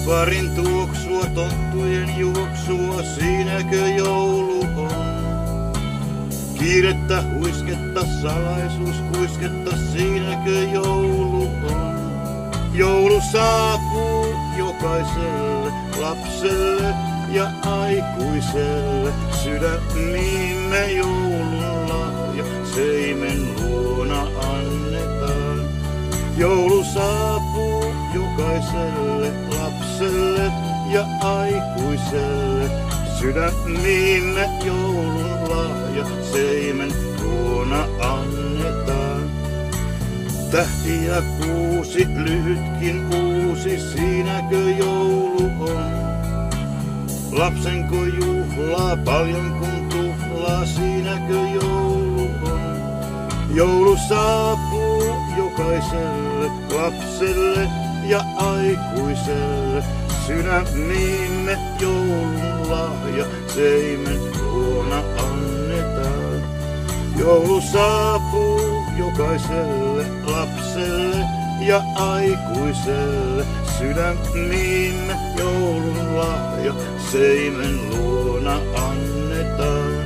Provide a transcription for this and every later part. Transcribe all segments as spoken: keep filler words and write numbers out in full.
Parin tuoksua, tonttujen juoksua, siinäkö joulu on? Kiirettä, huisketta, salaisuus, kuisketta, siinäkö joulu on? Joulu saapuu jokaiselle lapselle ja aikuiselle. Sydämiimme joulun lahja, seimen luona annetaan. Joulu saapuu jokaiselle lapselle ja aikuiselle. Sydämiimme joulun lahja, seimen luona annetaan. Tähti ja kuusi, lyhytkin uusi, siinäkö joulu on? Lapsenko juhlaa, paljon kun tuhlaa, siinäkö joulu on? Joulu saapuu jokaiselle lapselle ja aikuiselle. Sydämiimme joulun lahja, seimen luona annetaan. Joulu saapuu jokaiselle lapselle ja aikuiselle. Sydämiimme joulun lahja, seimen luona annetaan.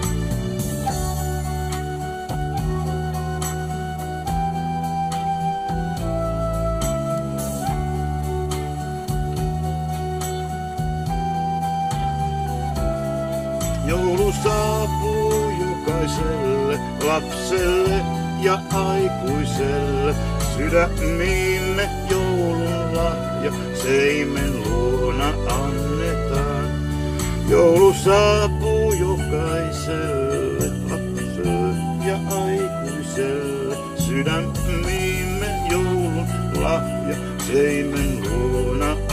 Joulu saapuu jokaiselle lapselle ja aikuiselle. Sydämiimme joulun lahja, seimen luona annetaan. Joulu saapuu jokaiselle lapselle ja aikuiselle. Sydämiimme joulun lahja, seimen luona